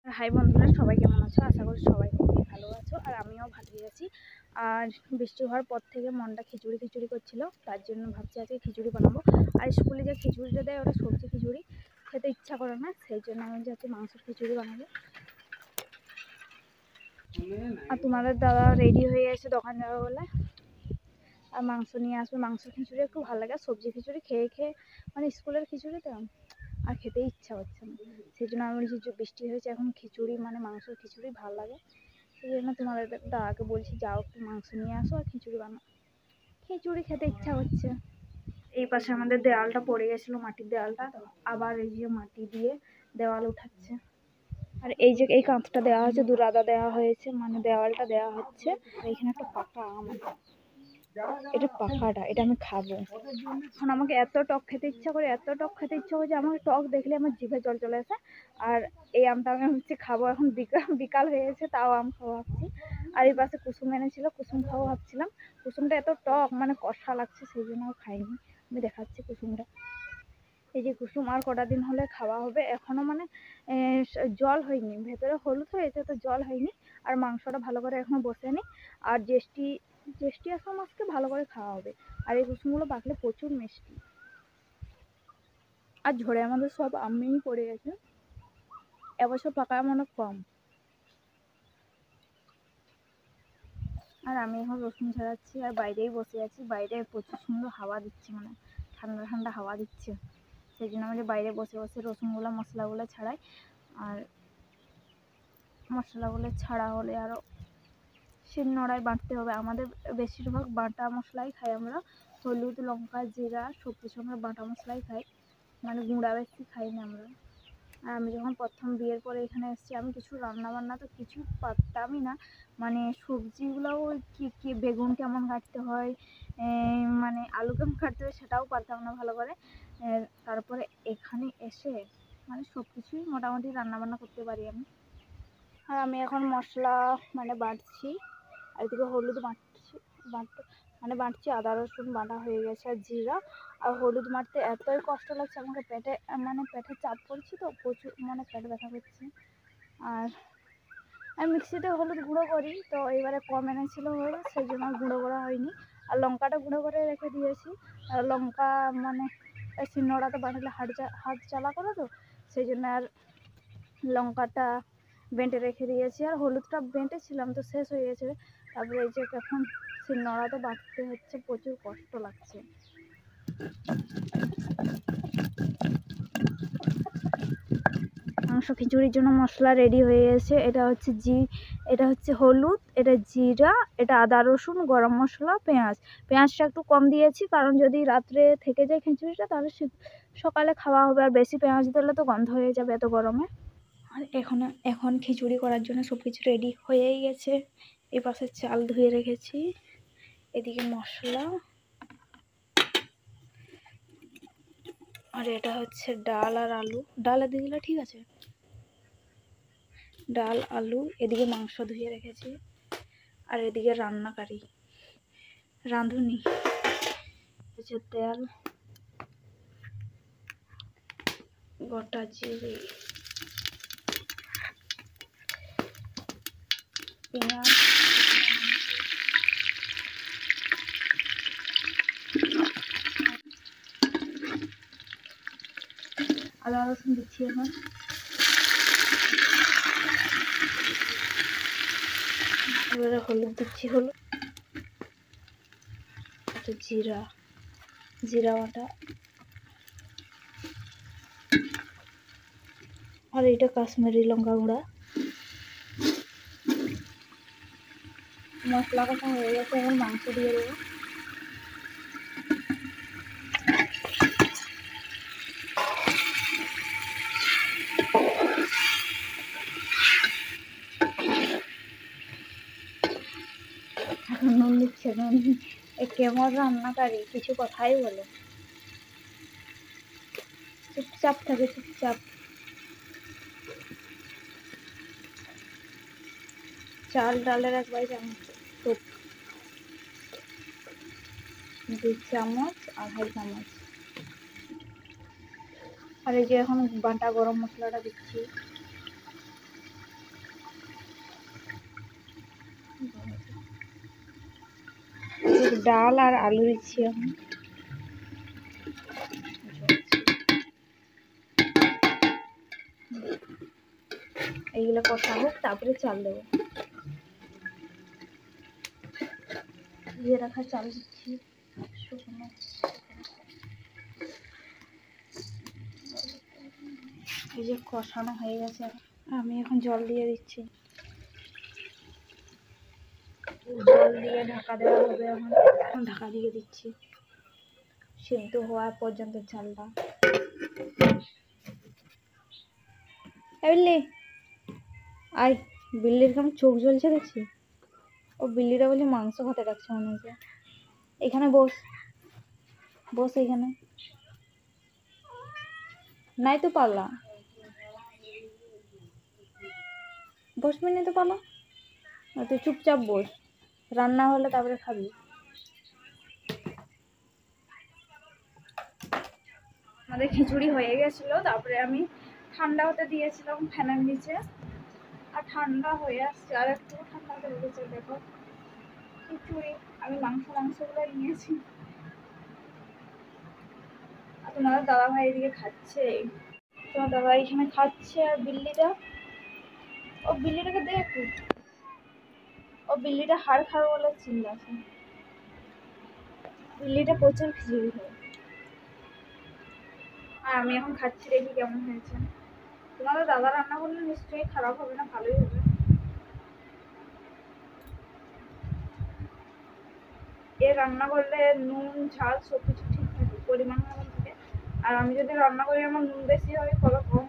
High বন্ধুরা, সবাই কেমন আছো? আশা করি সবাই খুবই ভালো আছো, আর আমিও ভালোই আছি। আর বৃষ্টি হওয়ার পর থেকে মনটা খিচুড়ি খিচুড়ি করছিল, তার জন্য ভাবছি আজকে খিচুড়ি বানাবো। আর স্কুলে যে খিচুড়িটা দেয় ওটা সবজি খিচুড়ি, খেতে ইচ্ছা করে না, সেই জন্য আমি যাচ্ছি মাংসের খিচুড়ি বানাবো। আর তোমাদের দাদা রেডি হয়ে গেছে দোকান যাবে বলে, আর মাংস নিয়ে আসবে। মাংসের খিচুড়ি একটু ভালো লাগে, সবজি খিচুড়ি খেয়ে খেয়ে মানে স্কুলের খিচুড়ি তো আর খেতে ইচ্ছা হচ্ছে না, সেই জন্য আমি বলছি বৃষ্টি হয়েছে এখন খিচুড়ি মানে মাংসের খিচুড়ি ভালো লাগে, সেই জন্য তোমাদের দাদাকে বলছি যাও একটু মাংস নিয়ে আসো আর খিচুড়ি বানাও। খিচুড়ি খেতে ইচ্ছা হচ্ছে। এই পাশে আমাদের দেওয়ালটা পড়ে গেছিলো, মাটির দেওয়ালটা, আবার এই যে মাটি দিয়ে দেওয়াল উঠাচ্ছে। আর এই যে এই কাঁচটা দেওয়া হয়েছে, দুরাদা দেওয়া হয়েছে, মানে দেওয়ালটা দেওয়া হচ্ছে। এখানে একটা পাকা আম, এটা পাকাটা, এটা আমি খাবো। এখন আমাকে এত টক খেতে ইচ্ছা করে, এত টক খেতে ইচ্ছা করে যে আমার টক দেখলে আমার জিভে জল চলে আসে। আর এই আমটা আমি হচ্ছে খাবো, এখন বিকাল হয়ে গেছে তাও আম খাওয়া ভাবছি। আর এই পাশে কুসুম এনেছিল, কুসুম খাবো ভাবছিলাম। কুসুমটা এত টক মানে কষা লাগছে, সেই জন্য খাইনি। আমি দেখাচ্ছি কুসুমটা, এই যে কুসুম। আর কটা দিন হলে খাওয়া হবে, এখনো মানে জল হয়নি, ভেতরে হলুদ হয়েছে তো জল হয়নি। আর মাংসটা ভালো করে এখনো বসেনি। আর জ্যৈষ্ঠী আসা মাছকে ভালো করে খাওয়া হবে। আর এই কুসুমগুলো পাকলে প্রচুর মিষ্টি। আর ঝড়ে আমাদের সব আমেই পড়ে গেছে, এবছর পাকা আম অনেক কম। আর আমি এখন রসুন ছাড়াচ্ছি আর বাইরেই বসে আছি, বাইরে প্রচুর সুন্দর হাওয়া দিচ্ছে, মানে ঠান্ডা ঠান্ডা হাওয়া দিচ্ছে, সেই জন্য আমি বাইরে বসে বসে রসুনগুলো মশলাগুলো ছাড়াই। আর মশলাগুলো ছাড়া হলে আরও শিলনোড়ায় বাটতে হবে। আমাদের বেশিরভাগ বাটা মশলাই খাই আমরা, হলুদ লঙ্কা জিরা সব কিছু আমরা বাটা মশলাই খাই, মানে গুঁড়া বেশি খাই না আমরা। আর আমি যখন প্রথম বিয়ের পরে এখানে এসেছি, আমি কিছু রান্নাবান্না তো কিছু পারতামই না, মানে সবজিগুলোও কি বেগুন কেমন কাটতে হয়, মানে আলু কেমন কাটতে হয় সেটাও পারতাম না ভালো করে। তারপরে এখানে এসে মানে সব কিছুই মোটামুটি রান্নাবান্না করতে পারি আমি। আর আমি এখন মশলা মানে বাটছি, আর এদিকে হলুদ বাটছি, আদা রসুন বাটা হয়ে গেছে, আর জিরা আর হলুদ মারতে এতই কষ্ট লাগছে আমাকে, পেটে চাপ পড়ছে তো প্রচুর, মানে পেট ব্যথা করছে। আর আমি মিক্সিতে হলুদ গুঁড়ো করি, তো এবারে কম এনেছিল হলুদ, সেই জন্য গুঁড়ো করা হয়নি। আর লঙ্কাটা গুঁড়ো করে রেখে দিয়েছি, আর লঙ্কা মানে শিলনোড়াতে বানালে হাত জ্বালা করে তো, সেই জন্য আর লঙ্কাটা বেঁটে রেখে দিয়েছি। আর হলুদটা বেঁটেছিলাম তো শেষ হয়ে গেছে, তারপরে এই যে এখন শিলনোড়াতে বাটতে হচ্ছে, প্রচুর কষ্ট লাগছে। মাংস খিচুড়ির জন্য মশলা রেডি হয়ে গেছে। এটা হচ্ছে হলুদ, এটা জিরা, এটা আদা রসুন, গরম মশলা, পেঁয়াজটা একটু কম দিয়েছি, কারণ যদি রাত্রে থেকে যায় খিচুড়িটা তাহলে সকালে খাওয়া হবে, আর বেশি পেঁয়াজ দিলে তো গন্ধ হয়ে যাবে এত গরমে। আর এখন খিচুড়ি করার জন্য সব কিছু রেডি হয়েই গেছে। এই পাশে চাল ধুয়ে রেখেছি, এদিকে মশলা, আর এটা হচ্ছে ডাল আর আলু। ডাল দিয়ে দিলে ঠিক আছে, ডাল আলু, এদিকে মাংস ধুয়ে রেখেছি, আর এদিকে রাঁধুনি হচ্ছে তেল, গোটা জিরে, পেঁয়াজ, আদা রসুন দিচ্ছি এখন। এবারে হলুদ দিচ্ছি, হলুদ, জিরা বাটা, আর এটা কাশ্মীরি লঙ্কা গুঁড়া। মশলা কষা হয়ে গেছে, এখন মাংস দিয়ে দেবো। নুন দিচ্ছে, নুন কেমন রান্নাকারী, কিছু কথাই বলে, চুপচাপ থাকে, চুপচাপ। চাল ডালের একবার চামচ, 2 চামচ, 2.5 চামচ। আর এই যে এখন বাটা গরম মশলাটা দিচ্ছি, ডাল আর আলু দিচ্ছি এখন। এইগুলো কষা হোক, তারপরে চাল দেবো। দিয়ে রাখা চাল দিচ্ছি শুকনো। এই যে কষানো হয়ে গেছে, আমি এখন জল দিয়ে দিচ্ছি। জল দিয়ে ঢাকা দেওয়া হবে। এখন ঢাকা দিয়ে দিচ্ছি সিদ্ধ হওয়া পর্যন্ত চালটা। বিল্লি আয়, বিল্লির কেমন চোখ জ্বলছে দেখছি। ও বিল্লিটা বলছে মাংস খেতে ডাকছে মনে হচ্ছে। এখানে বস, বস এখানে। নাই তো পাল্লা, বসবি না তো পাল্লা, তুই চুপচাপ বস। রান্না হলে তারপরে খাবি। আমাদের খিচুড়ি হয়ে গেছিল, তারপরে আমি ঠান্ডা হতে দিয়েছিলাম ফ্যানের নিচে, আর ঠান্ডা হয়ে আসছে, আর একটু ঠান্ডা হয়ে গেছে। দেখো খিচুড়ি, আমি মাংসগুলো নিয়েছি। আর তোমাদের দাদা ভাই এদিকে খাচ্ছে, তোমার দাদা এখানে খাচ্ছে। আর বিল্লিটা, ও বিল্লিটাকে দেখ, ও বিল্লিটা হাড় খাবে বলে চিল্লাছে। বিল্লিটা প্রচুর খিচুড়ি খায়। আর আমি এখন খাচ্ছি, দেখি কেমন হয়েছে। তোমাদের দাদা রান্না করলে নিশ্চয়ই খারাপ হবে না, ভালোই হবে। এ রান্না করলে নুন ঝাল সবকিছু ঠিক থাকে, পরিমাণ মতো থাকে। আর আমি যদি রান্না করি আমার নুন বেশি হয়, কলা কম